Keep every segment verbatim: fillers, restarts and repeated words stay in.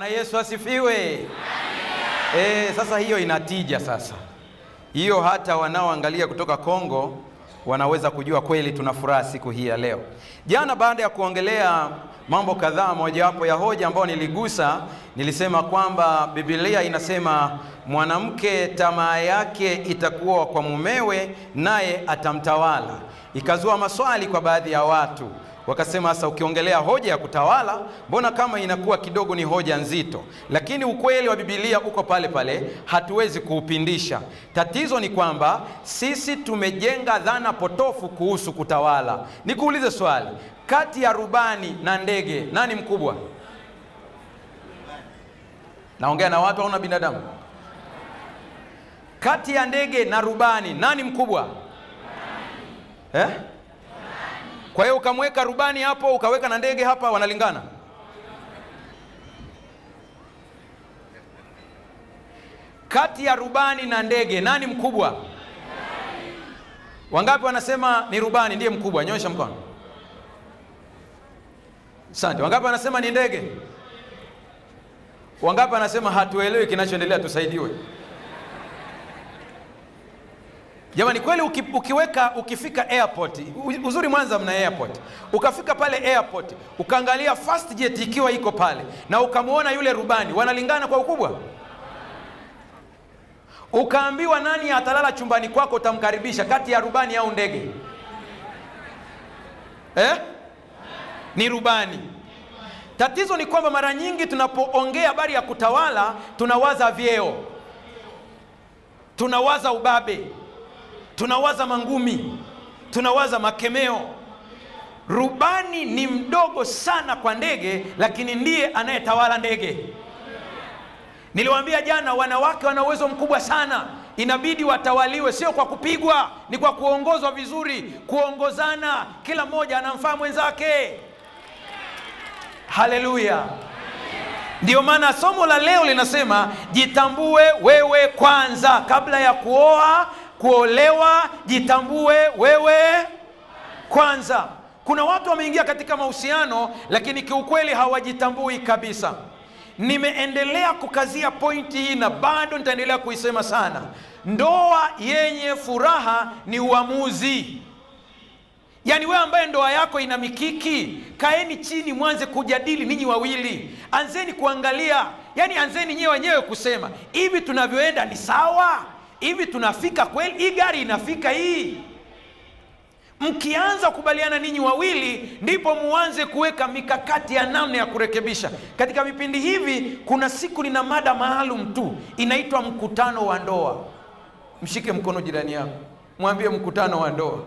Yesu asifiwe. Eh, sasa hiyo inatija sasa. Hiyo hata wanaoangalia kutoka Kongo wanaweza kujua kweli tuna furaha siku hii ya leo. Jana baada ya kuongelea mambo kadhaa, mojawapo ya hoja ambayo niligusa, nilisema kwamba Biblia inasema mwanamke tamaa yake itakuwa kwa mumewe naye atamtawala. Ikazua maswali kwa baadhi ya watu. Wakasema sasa ukiongelea hoja ya kutawala, mbona kama inakuwa kidogo ni hoja nzito? Lakini ukweli wa Biblia uko pale pale, hatuwezi kuupindisha. Tatizo ni kwamba sisi tumejenga dhana potofu kuhusu kutawala. Nikuulize swali, kati ya rubani na ndege nani mkubwa? Naongea na watu au na binadamu? Kati ya ndege na rubani nani mkubwa? Eh? Kwa hiyo ukamweka rubani hapo, ukaweka na ndege hapa, wanalingana? Kati ya rubani na ndege nani mkubwa? Wangapi wanasema ni rubani ndiye mkubwa? Nyosha mkono. Asante. Wangapi wanasema ni ndege? Wangapi wanasema hatuelewi kinachoendelea, tusaidiwe? Jamani, kweli uki, ukiweka ukifika airport, uzuri Mwanza mna airport, ukafika pale airport ukaangalia fast jet ikiwa iko pale na ukamuona yule rubani, wanalingana kwa ukubwa? Ukaambiwa nani atalala chumbani kwako, utamkaribisha kati ya rubani au ndege? Eh? Ni rubani. Tatizo ni kwamba mara nyingi tunapoongea habari ya kutawala tunawaza vyeo, tunawaza ubabe, tunawaza mangumi, tunawaza makemeo. Rubani ni mdogo sana kwa ndege, lakini ndiye anayetawala ndege. Niliwaambia jana, wanawake wana uwezo mkubwa sana. Inabidi watawaliwe, sio kwa kupigwa, ni kwa kuongozwa vizuri, kuongozana, kila mmoja anamfaa mwenzake. Haleluya. Ndio maana somo la leo linasema jitambue wewe kwanza kabla ya kuoa, kuolewa. Jitambue wewe kwanza. Kuna watu wameingia katika mahusiano lakini kiukweli hawajitambui kabisa. Nimeendelea kukazia pointi hii na bado nitaendelea kuisema sana. Ndoa yenye furaha ni uamuzi. Yaani wewe ambaye ndoa yako ina mikiki, kaeni chini mwanze kujadili ninyi wawili. Anzeni kuangalia, yani anzeni nyewe wenyewe kusema, hivi tunavyoenda ni sawa? Hivi tunafika kweli? Hii gari inafika hii? Mkianza kubaliana ninyi wawili, ndipo muanze kuweka mikakati ya namna ya kurekebisha. Katika vipindi hivi kuna siku nina mada maalum tu, inaitwa mkutano wa ndoa. Mshike mkono jirani yako, mwambie mkutano wa ndoa.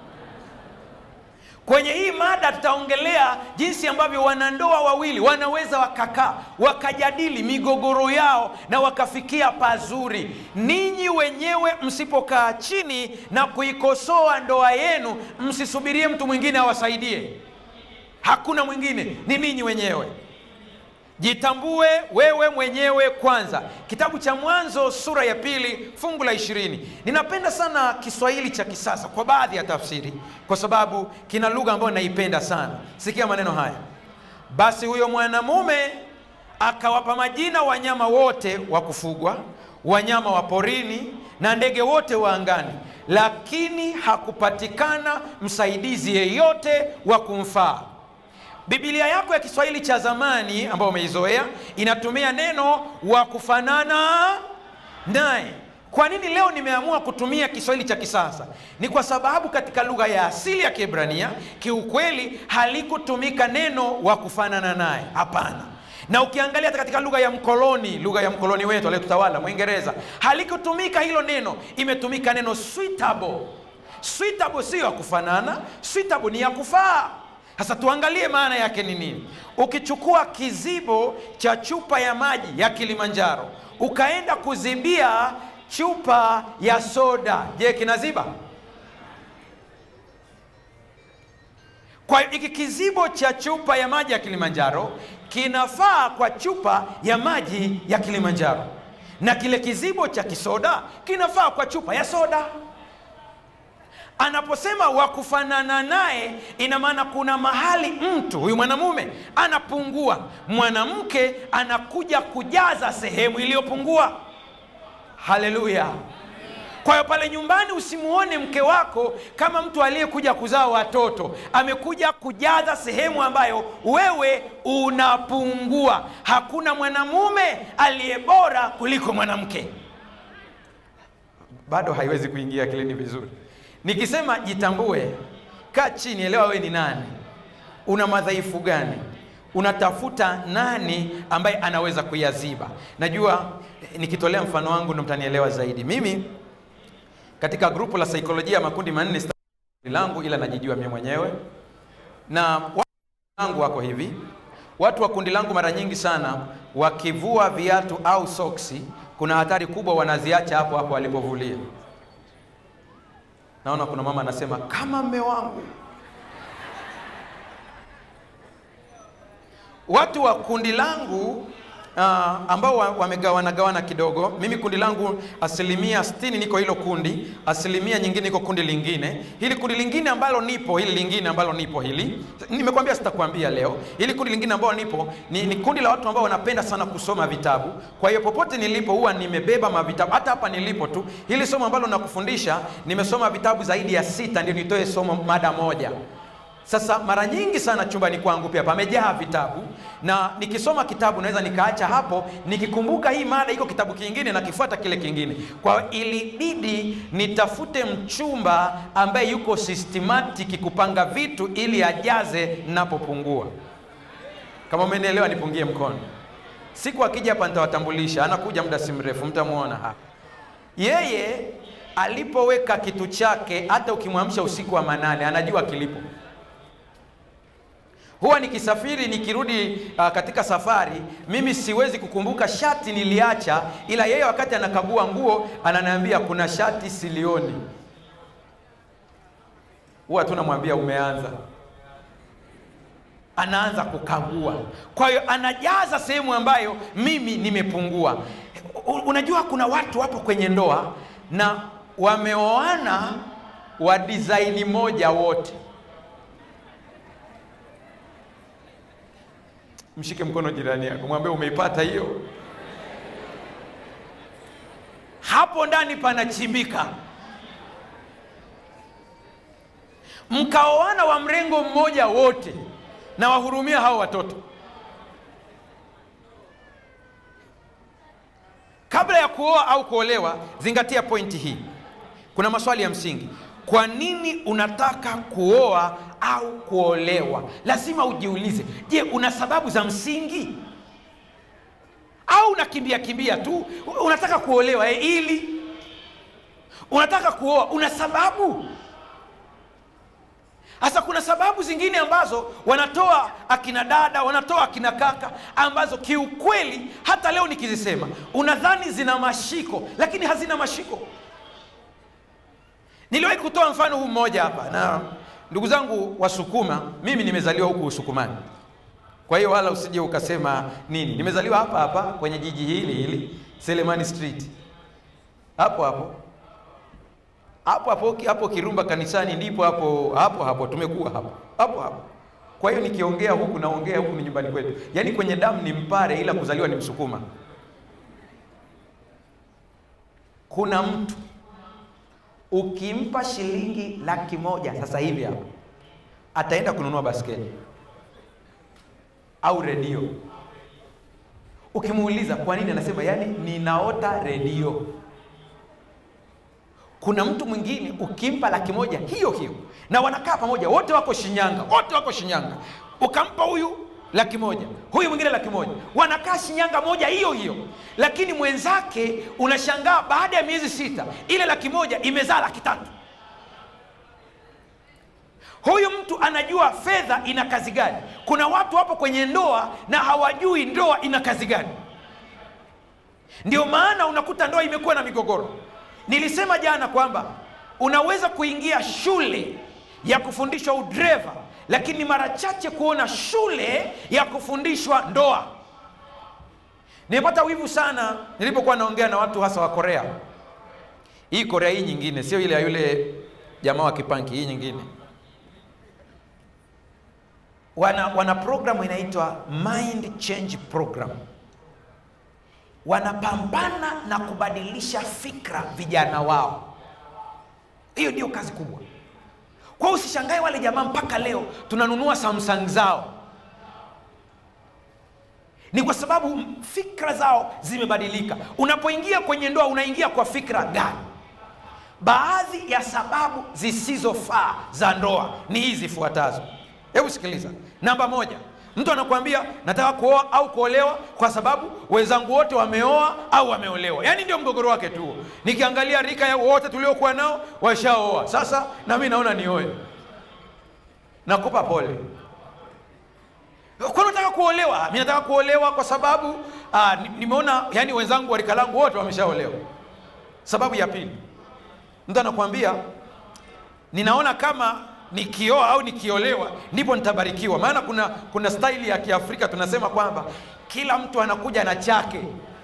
Kwenye hii mada tutaongelea jinsi ambavyo wanandoa wawili wanaweza wakakaa wakajadili migogoro yao na wakafikia pazuri. Ninyi wenyewe msipokaa chini na kuikosoa ndoa yenu, msisubirie mtu mwingine awasaidie. Hakuna mwingine, ni ninyi wenyewe. Jitambue wewe mwenyewe kwanza. Kitabu cha Mwanzo sura ya pili fungu la ishirini. Ninapenda sana Kiswahili cha kisasa kwa baadhi ya tafsiri, kwa sababu kina lugha ambayo naipenda sana. Sikia maneno haya. Basi huyo mwanamume akawapa majina wanyama wote wa kufugwa, wanyama wa porini na ndege wote wa angani, lakini hakupatikana msaidizi yeyote wa kumfaa. Biblia yako ya Kiswahili cha zamani ambayo umeizoea inatumia neno wa kufanana naye. Kwa nini leo nimeamua kutumia Kiswahili cha kisasa? Ni kwa sababu katika lugha ya asili ya Kiebrania kiukweli halikutumika neno wa kufanana naye. Hapana. Na ukiangalia katika lugha ya mkoloni, lugha ya mkoloni wetu aliyetutawala Mwingereza, halikutumika hilo neno, imetumika neno suitable. Suitable sio ya kufanana, suitable ni ya kufaa. Sasa tuangalie maana yake ni nini. Ukichukua kizibo cha chupa ya maji ya Kilimanjaro ukaenda kuzibia chupa ya soda, je, kinaziba? Kwa hiki kizibo cha chupa ya maji ya Kilimanjaro kinafaa kwa chupa ya maji ya Kilimanjaro, na kile kizibo cha kisoda kinafaa kwa chupa ya soda. Anaposema wa kufanana naye, ina maana kuna mahali mtu huyu mwanamume anapungua, mwanamke anakuja kujaza sehemu iliyopungua. Haleluya. Kwa hiyo pale nyumbani usimuone mke wako kama mtu aliyekuja kuzaa watoto, amekuja kujaza sehemu ambayo wewe unapungua. Hakuna mwanamume aliye bora kuliko mwanamke. Bado haiwezi kuingia akilini vizuri. Nikisema jitambue, kaa chini, elewa wewe ni nani, una madhaifu gani, unatafuta nani ambaye anaweza kuyaziba. Najua nikitolea mfano wangu ndo mtanielewa zaidi. Mimi katika grupu la saikolojia makundi manne langu, ila najijua mimi mwenyewe, na watu wangu wako hivi. Watu wa kundi langu mara nyingi sana wakivua viatu au soksi, kuna hatari kubwa wanaziacha hapo hapo walipovulia. Naona kuna mama anasema kama mme wangu. Watu wa kundi langu uh, ambao wamegawana gawana kidogo, mimi kundi langu asilimia sitini niko hilo kundi, asilimia nyingine niko kundi lingine. Hili kundi lingine ambalo nipo, hili lingine ambalo nipo hili, nimekwambia sitakwambia leo. Hili kundi lingine ambalo nipo ni, ni kundi la watu ambao wanapenda sana kusoma vitabu. Kwa hiyo popote nilipo huwa nimebeba mavitabu. Hata hapa nilipo tu, hili somo ambalo nakufundisha, nimesoma vitabu zaidi ya sita ndio nitoe somo mada moja. Sasa mara nyingi sana chumbani kwangu pia pamejaa vitabu, na nikisoma kitabu naweza nikaacha hapo, nikikumbuka hii mada iko kitabu kingine na kifuata kile kingine. Kwa ilibidi nitafute mchumba ambaye yuko systematic kupanga vitu ili ajaze ninapopungua. Kama umenielewa nipungie mkono. Siku akija hapa nitawatambulisha, anakuja muda si mrefu mtamuona hapa. Yeye alipoweka kitu chake, hata ukimwamsha usiku wa manane anajua kilipo. Huwa nikisafiri nikirudi uh, katika safari, mimi siwezi kukumbuka shati niliacha, ila yeye wakati anakagua nguo ananiambia kuna shati silioni. Huwa tunamwambia umeanza. Anaanza kukagua. Kwa hiyo anajaza sehemu ambayo mimi nimepungua. Unajua kuna watu wapo kwenye ndoa na wameoana wa design moja wote. Mshike mkono jirani yako, mwambie umeipata hiyo. Hapo ndani panachimbika. Mkaoana wa mrengo mmoja wote, na wahurumia hao watoto. Kabla ya kuoa au kuolewa, zingatia pointi hii. Kuna maswali ya msingi. Kwa nini unataka kuoa au kuolewa? Lazima ujiulize, je, una sababu za msingi? Au unakimbia kimbia tu? Unataka kuolewa eh, ili unataka kuoa, una sababu? Hasa kuna sababu zingine ambazo wanatoa akina dada, wanatoa akina kaka, ambazo kiukweli hata leo nikizisema unadhani zina mashiko, lakini hazina mashiko. Niliwahi kutoa mfano huu mmoja hapa, na ndugu zangu Wasukuma, mimi nimezaliwa huku Usukumani. Kwa hiyo wala usije ukasema nini. Nimezaliwa hapa hapa kwenye jiji hili hili, Selemani Street. Hapo hapo. Hapo hapo hapo Kirumba kanisani ndipo hapo hapo hapo tumekuwa hapo. Hapo hapo. Kwa hiyo nikiongea huku naongea huku ni nyumbani kwetu. Yaani kwenye damu ni Mpare ila kuzaliwa ni Msukuma. Kuna mtu ukimpa shilingi laki moja sasa hivi hapo, ataenda kununua basketi au redio. Ukimuuliza kwa nini, anasema yani ninaota redio. Kuna mtu mwingine ukimpa laki moja hiyo hiyo, na wanakaa pamoja, wote wako Shinyanga, wote wako Shinyanga. Ukampa huyu laki moja, huyu mwingine laki moja, wanakaa Shinyanga moja hiyo hiyo, lakini mwenzake unashangaa baada ya miezi sita ile laki moja imezaa laki tatu. Huyu mtu anajua fedha ina kazi gani. Kuna watu wapo kwenye ndoa na hawajui ndoa ina kazi gani. Ndio maana unakuta ndoa imekuwa na migogoro. Nilisema jana kwamba unaweza kuingia shule ya kufundishwa udreva, lakini mara chache kuona shule ya kufundishwa ndoa. Nilipata wivu sana nilipokuwa naongea na watu hasa wa Korea. Hii Korea hii nyingine, sio ile ya yule jamaa wa Kipanki, hii nyingine. Wana, wana programu inaitwa Mind Change Program. Wanapambana na kubadilisha fikra vijana wao. Hiyo ndio kazi kubwa. Kwa usishangae wale jamaa mpaka leo tunanunua Samsung zao. Ni kwa sababu fikra zao zimebadilika. Unapoingia kwenye ndoa unaingia kwa fikra gani? Baadhi ya sababu zisizofaa za ndoa ni hizi zifuatazo. Hebu sikiliza. Namba moja, mtu anakuambia nataka kuoa au kuolewa kwa sababu wenzangu wote wameoa au wameolewa. Yaani ndio mgogoro wake tu. Nikiangalia rika ya wote tuliokuwa nao washaoa. Sasa na mimi naona nioe. Nakupa pole. Kwa nini nataka kuolewa? Mimi nataka kuolewa kwa sababu aa, nimeona yani wenzangu wa rika langu wote wameshaolewa. Sababu ya pili, mtu anakuambia ninaona kama nikioa au nikiolewa ndipo nitabarikiwa. Maana kuna kuna style ya Kiafrika tunasema kwamba kila mtu anakuja na chake.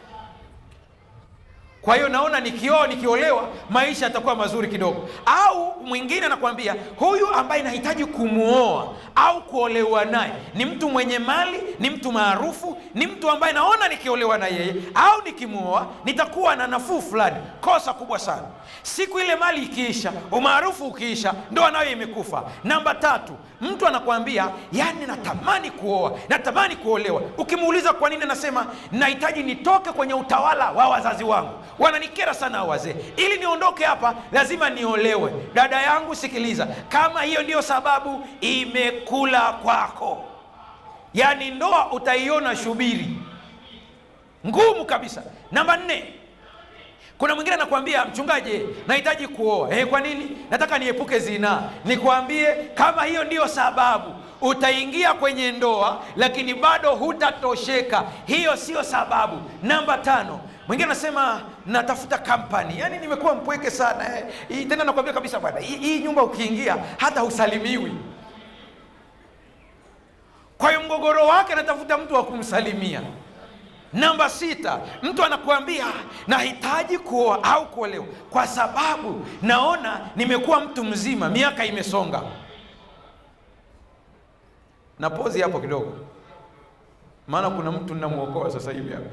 Kwa hiyo naona nikioa nikiolewa maisha yatakuwa mazuri kidogo. Au mwingine anakuambia huyu ambaye nahitaji kumuoa au kuolewa naye ni mtu mwenye mali, ni mtu maarufu, ni mtu ambaye naona nikiolewa na yeye au nikimuoa nitakuwa na nafuu fulani. Kosa kubwa sana. Siku ile mali ikiisha, umaarufu ukiisha, ndoa nayo imekufa. Namba tatu, mtu anakuambia yani natamani kuoa, natamani kuolewa. Ukimuuliza kwa nini, anasema nahitaji nitoke kwenye utawala wa wazazi wangu. Wananikera sana wazee. Ili niondoke hapa lazima niolewe. Dada yangu sikiliza, kama hiyo ndio sababu, imekula kwako. Yani ndoa utaiona shubiri ngumu kabisa. Namba nne, kuna mwingine anakuambia mchungaji nahitaji kuoa. Eh, kwa nini? Nataka niepuke zina. Nikwambie kama hiyo ndio sababu, utaingia kwenye ndoa lakini bado hutatosheka. Hiyo sio sababu. Namba tano, mwingine anasema natafuta company. Yaani nimekuwa mpweke sana. Eh, tena nakwambia kabisa bwana, hii, hii nyumba ukiingia hata usalimiwi. Kwa hiyo mgogoro wake anatafuta mtu wa kumsalimia. Namba sita, mtu anakuambia nahitaji kuoa au kuolewa kwa sababu naona nimekuwa mtu mzima, miaka imesonga. Na pozi hapo kidogo, maana kuna mtu ninamuokoa sasa hivi hapa.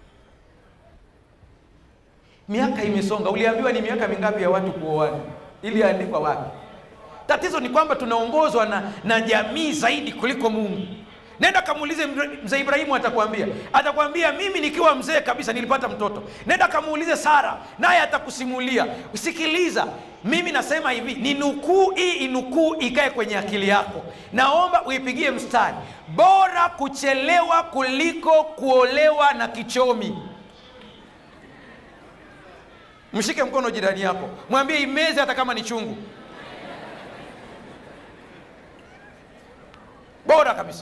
Miaka imesonga. Uliambiwa ni miaka mingapi ya watu kuoana? Ili andikwa wapi? Tatizo ni kwamba tunaongozwa na, na jamii zaidi kuliko Mungu. Nenda kamuulize mzee Ibrahimu, atakwambia. Atakwambia mimi nikiwa mzee kabisa nilipata mtoto. Nenda kamuulize Sara, naye atakusimulia. Usikiliza, mimi nasema hivi, ni nukuu hii, inukuu ikae kwenye akili yako. Naomba uipigie mstari. Bora kuchelewa kuliko kuolewa na kichomi. Mshike mkono jirani yako, mwambie imeze hata kama ni chungu. Bora kabisa.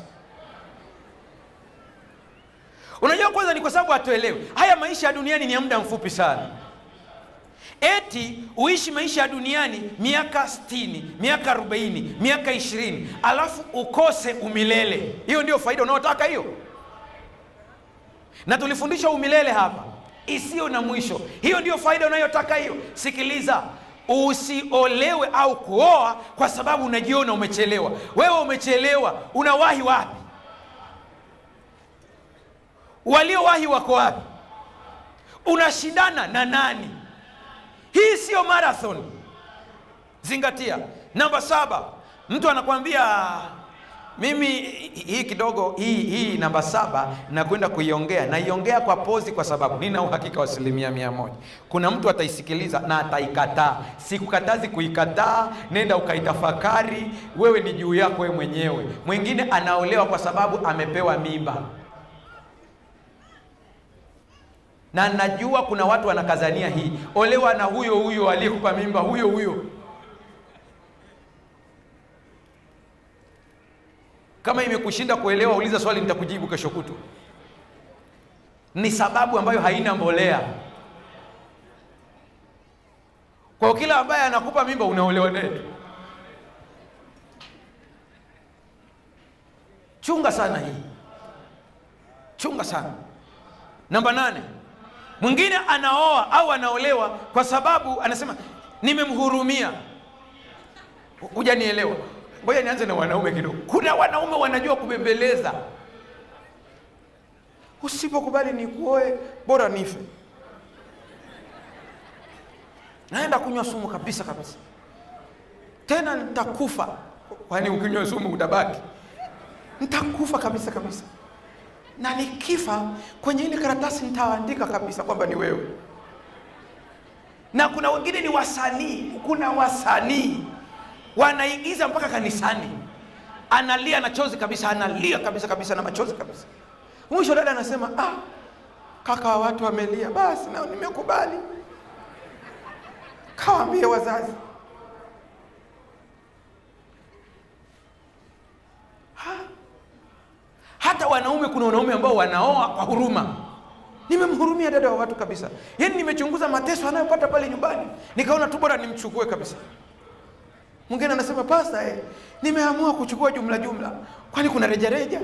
Unajua kwanza ni kwa sababu hatuelewi. Haya maisha ya duniani ni ya muda mfupi sana. Eti uishi maisha ya duniani miaka sitini, miaka arobaini, miaka ishirini, alafu ukose umilele. Hiyo ndio faida unaotaka hiyo? Na tulifundisha umilele hapa, isiyo na mwisho. Hiyo ndio faida unayotaka hiyo? Sikiliza, usiolewe au kuoa kwa sababu unajiona umechelewa. Wewe umechelewa, unawahi wapi? Waliowahi wako wapi? Unashindana na nani? Hii sio marathon. Zingatia. Namba saba, mtu anakuambia mimi hii kidogo hii hii namba saba na kwenda kuiongea, na iongea kwa pozi kwa sababu nina uhakika wa asilimia mia moja kuna mtu ataisikiliza na ataikataa. Sikukatazi kuikataa, nenda ukaitafakari, wewe ni juu yako wewe mwenyewe. Mwingine anaolewa kwa sababu amepewa mimba. Na najua kuna watu wanakazania hii, olewa na huyo huyo aliyekupa mimba, huyo huyo. Kama imekushinda kuelewa, uliza swali, nitakujibu kesho kutu. Ni sababu ambayo haina mbolea. Kwa kila ambaye anakupa mimba unaolewa naye. Chunga sana hii. Chunga sana. Namba nane, mwingine anaoa au anaolewa kwa sababu anasema nimemhurumia. Hujanielewa? Ngoja nianze na wanaume kidogo. Kuna wanaume wanajua kubembeleza. Usipokubali nikuoe, bora nife. Naenda kunywa sumu kabisa kabisa. Tena nitakufa. Kwani ukinywa sumu utabaki? Nitakufa kabisa kabisa. Na nikifa kwenye ile karatasi nitaandika kabisa kwamba ni wewe. Na kuna wengine ni wasanii, kuna wasanii wanaigiza mpaka kanisani. Analia na chozi kabisa, analia kabisa kabisa na machozi kabisa. Mwisho dada anasema, "Ah, kaka wa watu wamelia, basi na nimekubali." Kawaambie wazazi. Ha? Hata wanaume, kuna wanaume ambao wanaoa kwa huruma. Nimemhurumia dada wa watu kabisa. Yaani nimechunguza mateso anayopata pale nyumbani, nikaona tu bora nimchukue kabisa. Mwingine anasema, "Pasta eh, nimeamua kuchukua jumla jumla. Kwani kuna reja reja?"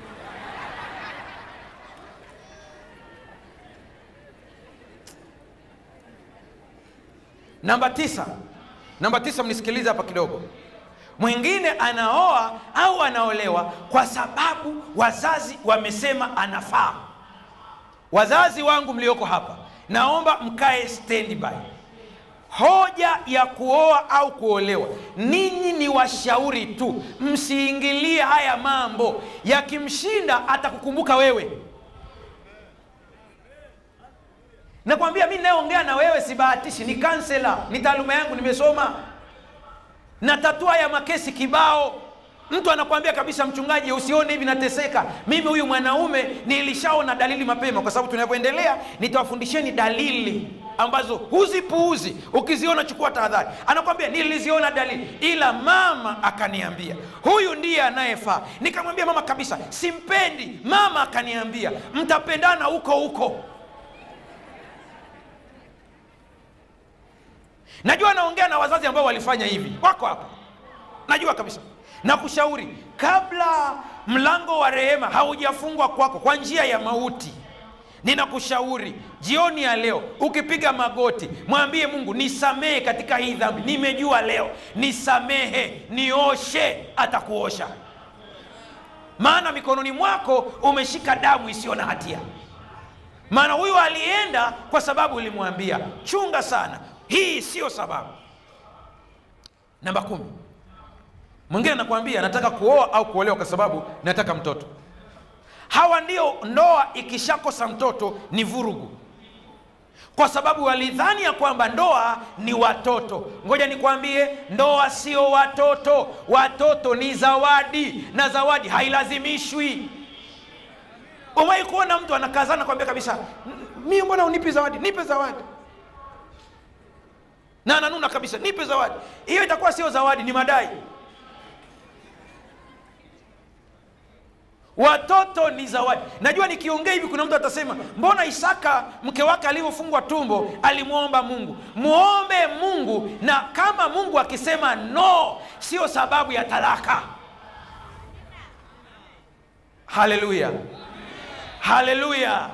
Namba tisa. Namba tisa, mnisikilize hapa kidogo. Mwingine anaoa au anaolewa kwa sababu wazazi wamesema anafaa. Wazazi wangu mlioko hapa, naomba mkae standby. Hoja ya kuoa au kuolewa, ninyi ni washauri tu, msiingilie haya mambo. Yakimshinda atakukumbuka wewe. Nakwambia mimi naongea na wewe sibahatishi, ni kansela, ni taaluma yangu, nimesoma. Na tatua ya makesi kibao. Mtu anakuambia kabisa, mchungaji usione hivi nateseka. Mimi huyu mwanaume nilishaona dalili mapema, kwa sababu tunavyoendelea nitawafundisheni dalili ambazo huzipuuzi. Ukiziona chukua tahadhari. Anakuambia niliziona dalili, ila mama akaniambia huyu ndiye anayefaa. Nikamwambia mama kabisa, simpendi. Mama akaniambia mtapendana huko huko. Najua naongea na wazazi ambao walifanya hivi, wako hapa. Najua kabisa. Na kushauri, kabla mlango wa rehema haujafungwa kwako kwa njia ya mauti, ninakushauri jioni ya leo ukipiga magoti, mwambie Mungu, nisamehe katika hii dhambi. Nimejua leo, nisamehe, nioshe. Atakuosha. Maana mikononi mwako umeshika damu isiyo na hatia. Maana huyu alienda kwa sababu ulimwambia. Chunga sana. Hii sio sababu. Namba kumi. Mwingine anakuambia nataka kuoa au kuolewa kwa sababu nataka mtoto. Hawa ndio ndoa ikishakosa mtoto ni vurugu. Kwa sababu walidhani ya kwamba ndoa ni watoto. Ngoja nikwambie, ndoa sio watoto. Watoto ni zawadi, na zawadi hailazimishwi. Umewahi kuona mtu anakazana kwambia kabisa, "Mimi mbona unipi zawadi? Nipe zawadi." Na ananuna kabisa, "Nipe zawadi." Hiyo itakuwa sio zawadi, ni madai. Watoto ni zawadi. Najua nikiongea hivi kuna mtu atasema, "Mbona Isaka mke wake alivyofungwa tumbo alimuomba Mungu?" Muombe Mungu, na kama Mungu akisema no, sio sababu ya talaka. Haleluya. Haleluya.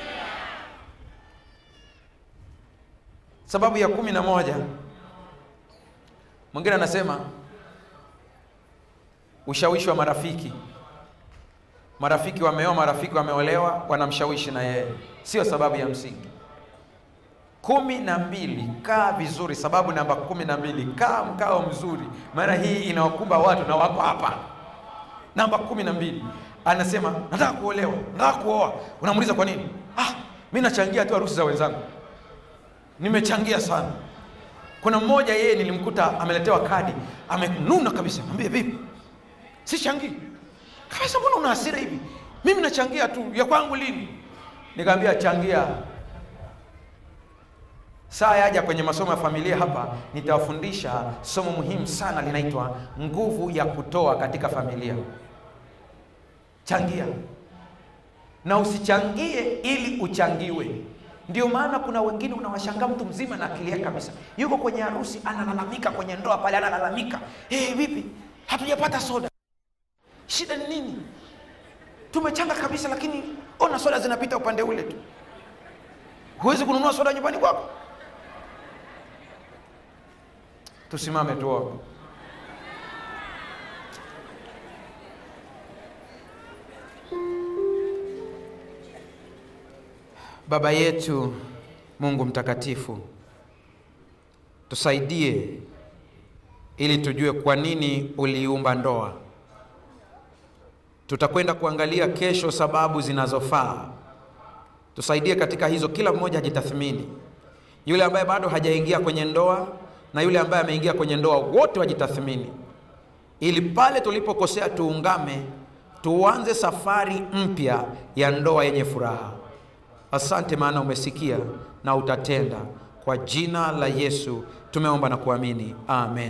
Sababu ya kumi na moja. Mwingine anasema ushawishi wa marafiki. Marafiki wameoa, marafiki wameolewa, wanamshawishi na yeye. Sio sababu ya msingi. Kumi na mbili, kaa vizuri. Sababu namba kumi na mbili, kaa mkao mzuri. Maana hii inawakumba watu na wako hapa. Namba kumi na mbili, anasema nataka kuolewa, nataka kuoa. Unamuuliza kwa nini? "Ah, mimi nachangia tu harusi za wenzangu. Nimechangia sana." Kuna mmoja yeye nilimkuta ameletewa kadi, amenuna kabisa. Mwambie, "Vipi? Si changi." Kabisa, "Mbona una hasira hivi?" "Mimi nachangia tu, ya kwangu lini?" Nikamwambia, "Changia." Saa yaja kwenye masomo ya familia hapa, nitawafundisha somo muhimu sana linaitwa nguvu ya kutoa katika familia. Changia. Na usichangie ili uchangiwe. Ndio maana kuna wengine unawashangaa mtu mzima na akili yake kabisa. Yuko kwenye harusi analalamika, kwenye ndoa pale analalamika. "Eh, vipi? Hatujapata soda." Shida ni nini? Tumechanga kabisa, lakini ona soda zinapita upande ule tu. Huwezi kununua soda nyumbani kwako? Tusimame tuombe. Baba yetu Mungu mtakatifu, tusaidie ili tujue kwa nini uliumba ndoa. Tutakwenda kuangalia kesho sababu zinazofaa. Tusaidie katika hizo, kila mmoja ajitathmini. Yule ambaye bado hajaingia kwenye ndoa na yule ambaye ameingia kwenye ndoa, wote wajitathmini, ili pale tulipokosea tuungame, tuanze safari mpya ya ndoa yenye furaha. Asante maana umesikia na utatenda. Kwa jina la Yesu tumeomba na kuamini. Amen.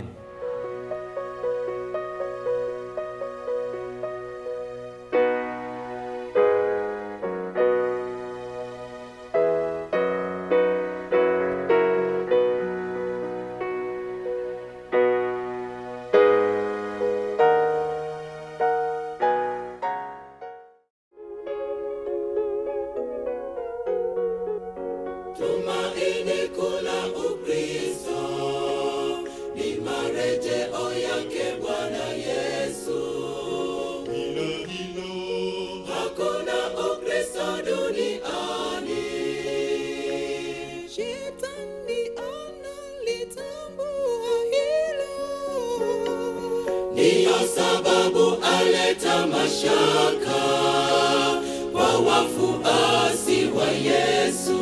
Tumaini kula Ukristo ni marejeo yake Bwana Yesu. Bila hilo hakuna Ukristo duniani. Shetani analitambua hilo, ndiyo sababu aleta mashaka kwa wafuasi wa Yesu.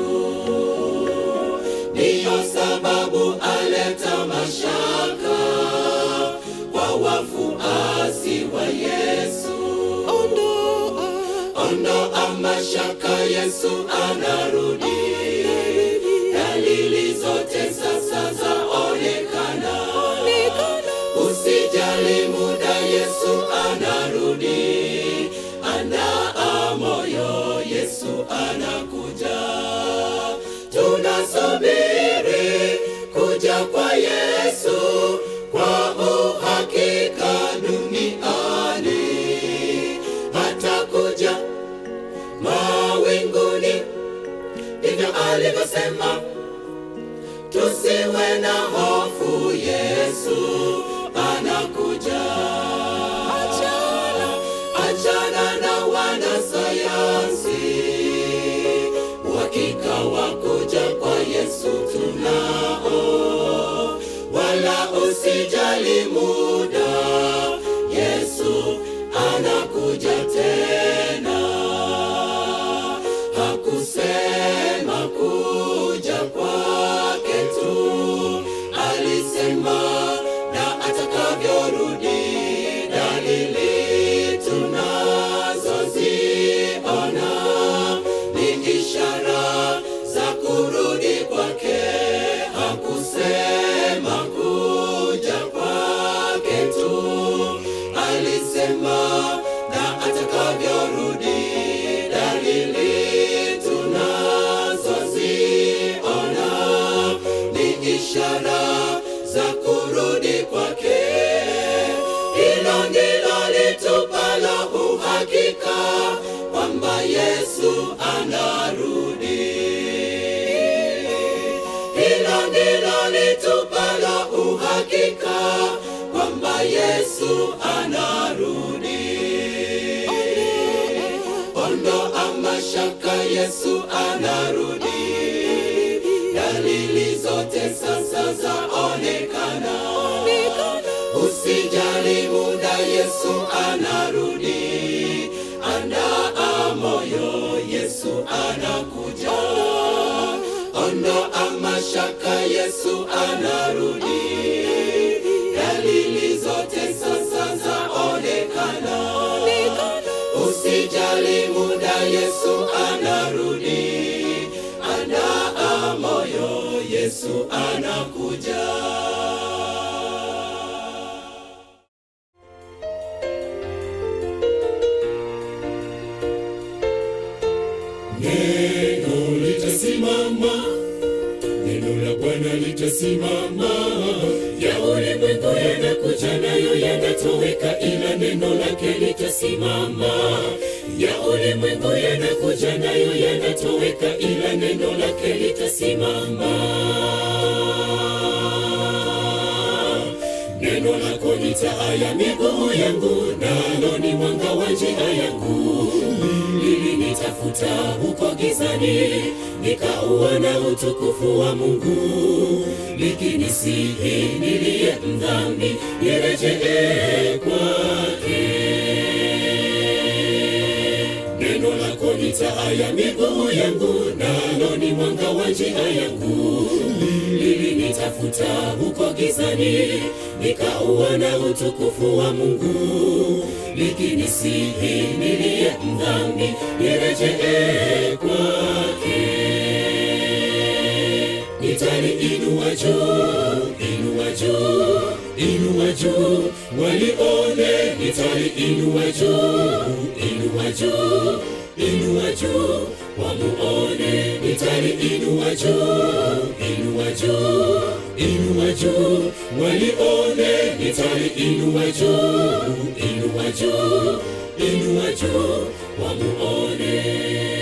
Ndiyo sababu aleta mashaka kwa wafuasi wa Yesu. Ondoa, ondoa mashaka, Yesu anarudi. Dalili zote sasa zaonekana. Usijali muda, Yesu anarudi. Andaa moyo, Yesu anakuja. Tunasubiri kuja kwa Yesu kwa uhakika duniani. Atakuja mawinguni, ndivyo alivyosema. Tusiwe na hofu, Yesu anakuja. Achana, achana na wanasayansi, uhakika wa kuja kwa Yesu tunao. Wala usijali muda, Yesu anakuja tena. Hakusema kuja kwake tu, alisema na atakavyorudi. Dalili tunazoziona ni ishara za kurudi kwake. Hakusema kuja kwake tu, alisema na atakavyorudi. Dalili tunazoziona ni ishara za kurudi kwake. Hilo ndilo litupalo uhakika kwamba Yesu anarudi. Hilo ndilo litupalo uhakika kwamba Yesu anarudi. Ondoa mashaka, Yesu anarudi. Dalili zote sasa zaonekana. Usijali muda, Yesu anarudi. Andaa moyo, Yesu anakuja. Ondoa mashaka, Yesu anarudi. Dalili zote sasa zaonekana. Usijali muda, Yesu anarudi. Andaa moyo, Yesu anakuja. Neno litasimama, neno la Bwana litasimama. Ya ulimwengu yanakuja nayo yanatoweka, ila neno lake litasimama. Ya ulimwengu yanakuja nayo yanatoweka, ila neno lake litasimama. Neno la lako ni taa ya miguu yangu, nalo ni mwanga wa njia yangu. Lilinitafuta huko gizani, nikauona utukufu wa Mungu. Likinisihi niliye mdhambi, nirejee kwake. Neno lako ni taa ya miguu yangu, nalo ni mwanga wa njia yangu. Lilinitafuta huko gizani, nikauona utukufu wa Mungu. Likinisihi niliye mdhambi, nirejee kwake. Nitaliinua juu, inua juu, inua juu, walione. Nitaliinua juu, inua juu, inua juu, wamuone. Nitaliinua juu, inua juu, inua juu, walione. Nitaliinua juu, inua juu, inua juu, wamuone.